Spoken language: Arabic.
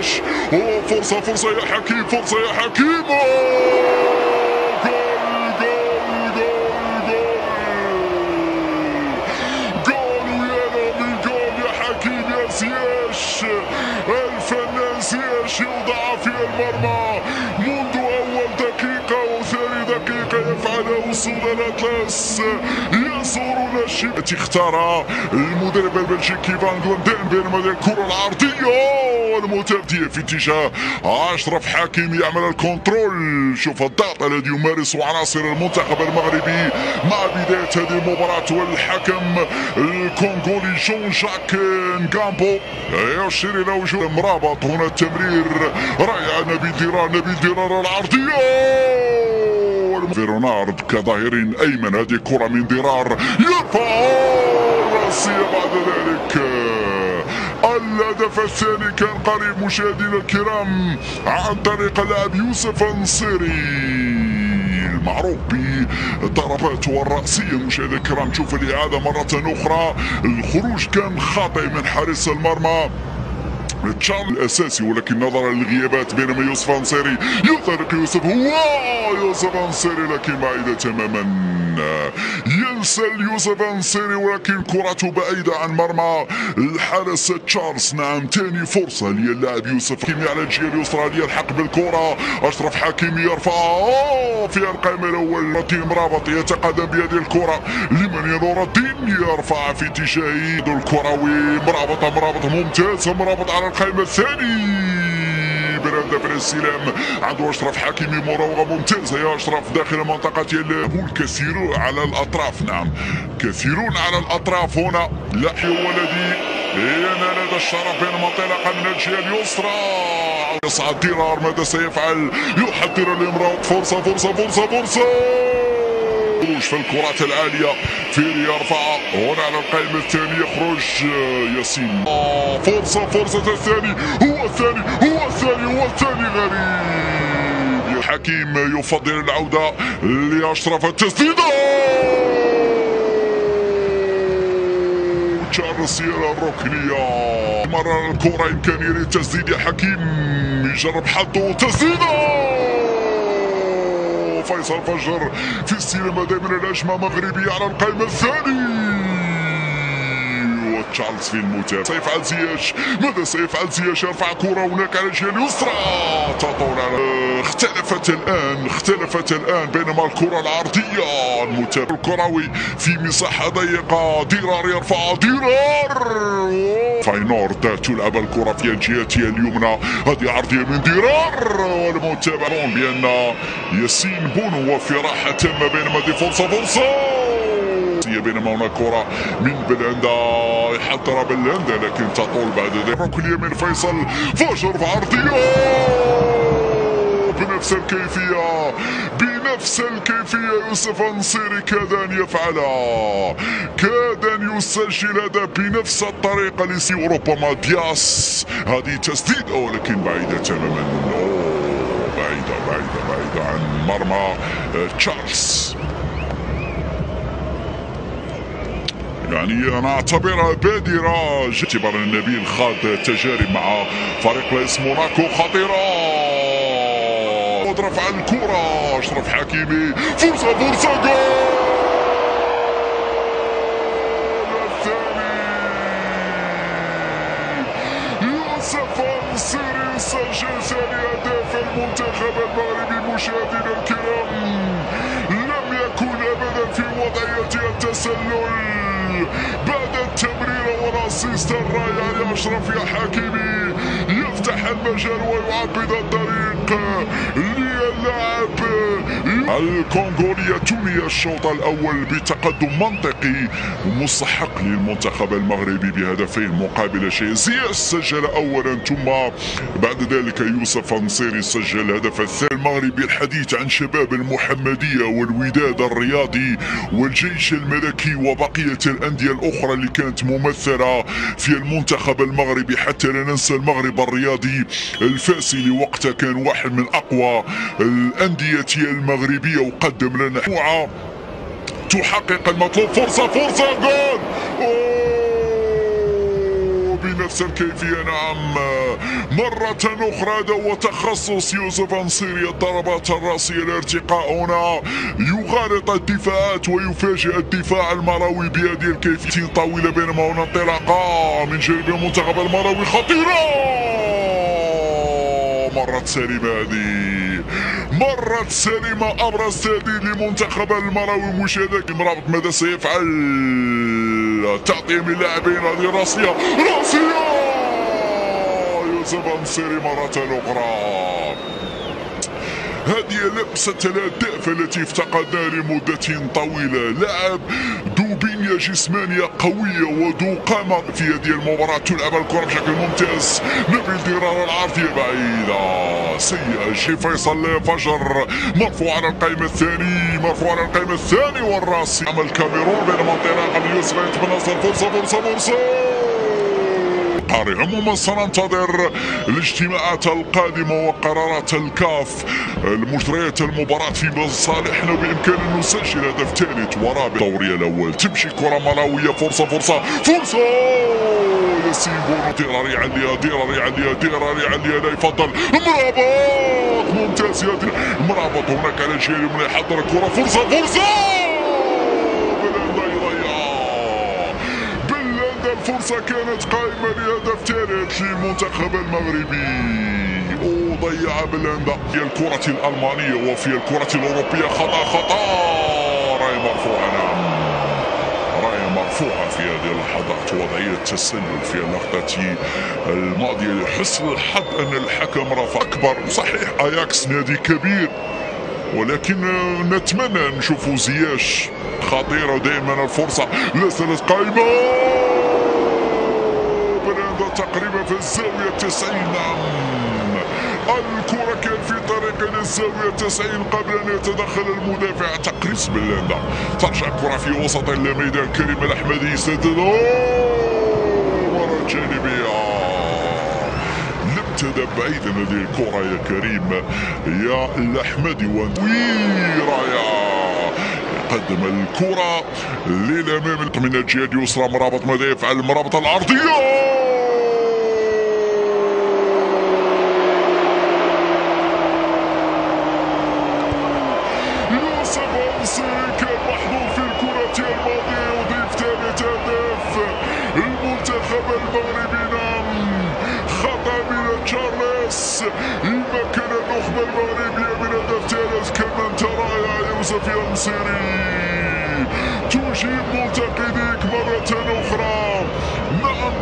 زياش. فرصة فرصة يا حكيم، فرصة يا حكيم. زياش الفنان زياش يوضع في المرمى منذ أول دقيقة وثاني دقيقة يفعل وصول الأطلس يزورون الشباك التي اختارها المدرب البلجيكي فان غوندين بينما الكرة العرضية والمتبدية في اتجاه أشرف حكيمي يعمل الكنترول. شوف الضغط الذي يمارسه عناصر المنتخب المغربي مع بداية هذه المباراة والحكم الكونغولي جون جاك نغامبو يشير إلى وجود مرابط. هنا التمرير رائع نبيل ديرار العرضية فيرونارد كظهير أيمن. هذه كرة من ديرار يرفع راسية. بعد ذلك الهدف الثاني كان قريب مشاهدينا الكرام عن طريق اللاعب يوسف النصيري المعروف بضرباته الرأسية. مشاهدينا الكرام تشوف الإعادة مرة أخرى. الخروج كان خاطئ من حارس المرمى تشارل الاساسي ولكن نظرا للغيابات بينما يوسف النصيري يطرق يوسف النصيري لكن بعيدة تماما. ينسل يوسف النصيري ولكن كرته بعيدة عن مرمى الحارس تشارلز. نعم ثاني فرصة للاعب يوسف حكيمي على الجهة اليسرى ليلحق بالكرة. أشرف حكيمي يرفع في القائم الأول. رتيم رابط يتقدم بهذه الكرة لمن نور الدين يرفع في اتجاه الكروي. مرابط ممتاز. مرابط على القائم الثاني بالهدف الاستلام عنده أشرف حكيمي. مراوغة ممتازة يا أشرف داخل منطقة الكثير على الأطراف. نعم كثيرون على الأطراف هنا. لا ولدي ينال هذا الشرف بينما انطلاقا من الجهة اليسرى يصعد ديرار. ماذا سيفعل؟ يحضر الإمراء. فرصة في الكرات العالية فيري يرفع هنا على القائم الثاني يخرج ياسين. فرصة الثاني هو الثاني غريب. حكيم يفضل العودة لأشرف. التسديدة تشارلز الركنية. مرة الكرة إمكانية للتسديد يا حكيم يجرب حظه. تسديدة فيصل فجر في السينما دائما الهجمة مغربية على القائم الثاني. وتشارلز في المتابعة سيفعل زياش. ماذا سيفعل زياش؟ يرفع كرة هناك على الجهة اليسرى تطول على اختلفت الآن بينما الكرة العرضية المتابعة الكروي في مساحة ضيقة. ديرار يرفع. فاينورد تلعب الكرة في الجهة اليمنى. هذه عرضية من ديرار والمتابعة بأن ياسين بونو وفي راحة تامة بينما دي فرصة بينما هناك كرة من بلندا يحضر بلندا لكن تطول بعد ذلك. ركن يمين فيصل فجر في عرضية بنفس الكيفية يوسف النصيري كاد أن يفعلها. كاد أن يسجل هذا بنفس الطريقة وربما دياس. هذه تسديدة ولكن بعيدة تماما. بعيدة عن مرمى تشارلز. يعني أنا أعتبرها بادرة اعتبار النبيل خاض تجارب مع فريق لاس موناكو خطيرة. رفع الكرة أشرف حكيمي. فرصة جول الثاني. يوسف النصيري يسجل ثاني أهداف المنتخب المغربي. مشاهدينا الكرام لم يكن أبدا في وضعية التسلل بعد التمرير والاسيست الرائع لاشرف يا حكيمي. يفتح المجال ويعبد الطريق للاعب الكونغولي. تنهي الشوط الاول بتقدم منطقي ومستحق للمنتخب المغربي بهدفين مقابل شيء. زياش سجل اولا ثم بعد ذلك يوسف النصيري سجل الهدف الثاني. المغربي الحديث عن شباب المحمدية والوداد الرياضي والجيش الملكي وبقية الأندية الأخرى اللي كانت ممثلة في المنتخب المغربي. حتى لا ننسى المغرب الرياضي الفاسي وقتها كان واحد من أقوى الأندية المغربية وقدم لنا مجموعة تحقق المطلوب. فرصة جول بنفس الكيفية. نعم، مرة أخرى هذا هو تخصص يوسف نصيري، الضربات الرأسية. الارتقاء هنا يغالط الدفاعات ويفاجئ الدفاع المروي بهذه الكيفية طويلة، بينما هنا انطلاقة من جانب المنتخب المروي خطيرة. مرت سليمة هذه، مرت سليمة أبرز تهديد لمنتخب المروي. مشاهدة مرابط ماذا سيفعل؟ تعطيه من لاعبين، هذه راسية يوسف نصيري مرة أخرى. هذه لبسة الهداف التي افتقدناها لمدة طويلة، لاعب ذو بنية جسمانية قوية وذو قامة. في هذه المباراة تلعب الكرة بشكل ممتاز. نبيل درار العرضية بعيدة سيئة. شي فيصل فجر مرفوع على القائمة الثاني، مرفوع على القائمة الثاني والراسي عمل كاميرون، بينما انطلاقا من يوسف يتبنى فرصة. عموما سننتظر الاجتماعات القادمة وقرارات الكاف. المجريات المباراة في صالحنا، بإمكان أن نسجل هدف ثالث ورابع. الدوري الأول تمشي كرة ملاوية، فرصة ياسين بونو. ديراري عليها لا يفضل مرابط ممتاز. مرابط هناك على الجهة اليمنى يحضر الكرة، فرصة الفرصة كانت قائمة لهدف ثالث للمنتخب المغربي، وضيع بلندا. في الكرة الألمانية وفي الكرة الأوروبية خطأ. راية مرفوعة. نعم، راية مرفوعة في هذه اللحظات. وضعية تسلل في اللقطة الماضية. حسن الحظ أن الحكم رفع أكبر. صحيح أياكس نادي كبير، ولكن نتمنى نشوفوا زياش خطيرة. دائما الفرصة لا زالت قائمة، تقريبا في الزاوية 90. نعم، الكرة كان في طريق للزاوية 90 قبل أن يتدخل المدافع. تقريص بلندا، ترجع الكرة في وسط الميدان. كريم الأحمدي يسدد مرة جانبية. لم تذهب بعيدا هذه الكرة يا كريم يا الأحمدي. ورايا قدم الكرة للأمام من الجهة اليسرى. مرابط ماذا يفعل؟ مرابط العرضية. كان محظوظ في الكرة الماضية، يضيف ثالث هدف المنتخب المغربي. نعم، خطأ من تشارلز يمكن النخبة المغربية من هدف ثالث. كما ترى يا يوسف يا نصيري، تجيب منتقديك مرة أخرى.